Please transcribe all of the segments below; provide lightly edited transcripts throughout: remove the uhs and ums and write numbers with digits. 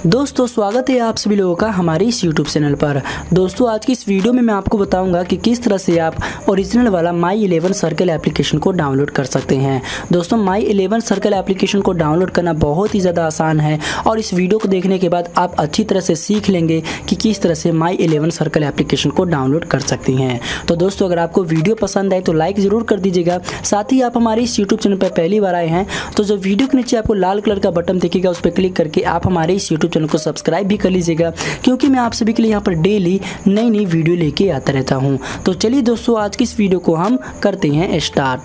दोस्तों स्वागत है आप सभी लोगों का हमारे इस YouTube चैनल पर। दोस्तों आज की इस वीडियो में मैं आपको बताऊंगा कि किस तरह से आप ओरिजिनल वाला माई 11 सर्कल एप्लीकेशन को डाउनलोड कर सकते हैं। दोस्तों माई 11 सर्कल एप्लीकेशन को डाउनलोड करना बहुत ही ज़्यादा आसान है और इस वीडियो को देखने के बाद आप अच्छी तरह से सीख लेंगे कि किस तरह से माई 11 सर्कल एप्लीकेशन को डाउनलोड कर सकती हैं। तो दोस्तों अगर आपको वीडियो पसंद आए तो लाइक ज़रूर कर दीजिएगा। साथ ही आप हमारे इस YouTube चैनल पर पहली बार आए हैं तो जो वीडियो के नीचे आपको लाल कलर का बटन दिखेगा उस पर क्लिक करके आप हमारे इस YouTube चैनल को सब्सक्राइब भी कर लीजिएगा, क्योंकि मैं आप सभी के लिए यहाँ पर डेली नई नई वीडियो लेके आता रहता हूँ। तो चलिए दोस्तों आज की इस वीडियो को हम करते हैं स्टार्ट।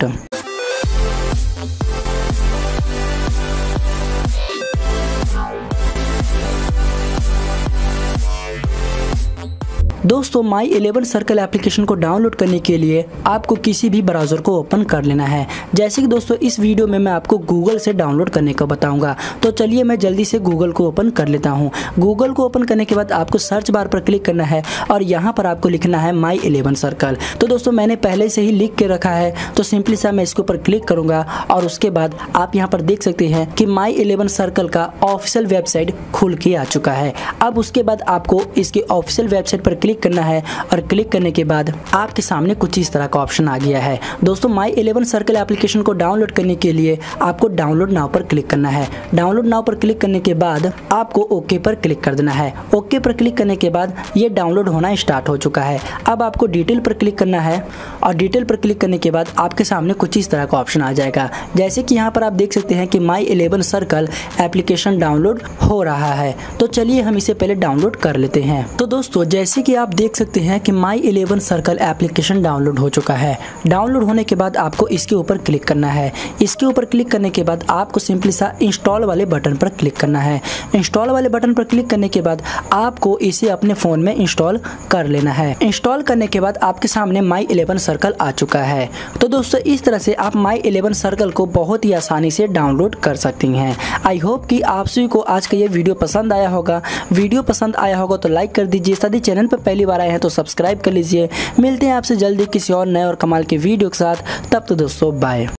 दोस्तों माई 11 सर्कल एप्लीकेशन को डाउनलोड करने के लिए आपको किसी भी ब्राउज़र को ओपन कर लेना है। जैसे कि दोस्तों इस वीडियो में मैं आपको गूगल से डाउनलोड करने का बताऊंगा, तो चलिए मैं जल्दी से गूगल को ओपन कर लेता हूं। गूगल को ओपन करने के बाद आपको सर्च बार पर क्लिक करना है और यहाँ पर आपको लिखना है माई 11 सर्कल। तो दोस्तों मैंने पहले से ही लिख के रखा है, तो सिंपली सा मैं इसके ऊपर क्लिक करूँगा और उसके बाद आप यहाँ पर देख सकते हैं कि माई 11 सर्कल का ऑफिशियल वेबसाइट खुल के आ चुका है। अब उसके बाद आपको इसके ऑफिशियल वेबसाइट पर क्लिक करना है और क्लिक करने के बाद आपके सामने कुछ इस तरह का ऑप्शन आ गया है। दोस्तों माई 11 सर्कल एप्लीकेशन को डाउनलोड करने के लिए आपको डाउनलोड नाउ पर क्लिक करना है। डाउनलोड नाउ पर क्लिक करने के बाद आपको ओके पर क्लिक कर देना है। ओके पर क्लिक करने के बाद ये डाउनलोड होना स्टार्ट हो चुका है। अब आपको डिटेल पर क्लिक करना है और डिटेल पर क्लिक करने के बाद आपके सामने कुछ इस तरह का ऑप्शन आ जाएगा। जैसे कि यहाँ पर आप देख सकते हैं कि माई 11 सर्कल एप्लीकेशन डाउनलोड हो रहा है। तो चलिए हम इसे पहले डाउनलोड कर लेते हैं। तो दोस्तों जैसे कि आप देख सकते हैं कि माई 11 सर्कल एप्लीकेशन डाउनलोड हो चुका है। डाउनलोड होने के बाद आपको इसके ऊपर क्लिक करना है। इसके ऊपर क्लिक करने के बाद आपको सिंपली सा इंस्टॉल वाले बटन पर क्लिक करना है। इंस्टॉल वाले बटन पर क्लिक करने के बाद आपको इसे अपने फ़ोन में इंस्टॉल कर लेना है। इंस्टॉल करने के बाद आपके सामने माई 11 सर्कल आ चुका है। तो दोस्तों इस तरह से आप माई 11 सर्कल को बहुत ही आसानी से डाउनलोड कर सकती हैं। आई होप कि आप सभी को आज का ये वीडियो पसंद आया होगा। वीडियो पसंद आया होगा तो लाइक कर दीजिए। साथ ही चैनल पर पहली बार आए हैं तो सब्सक्राइब कर लीजिए। मिलते हैं आपसे जल्दी किसी और नए और कमाल के वीडियो के साथ। तब तो दोस्तों बाय।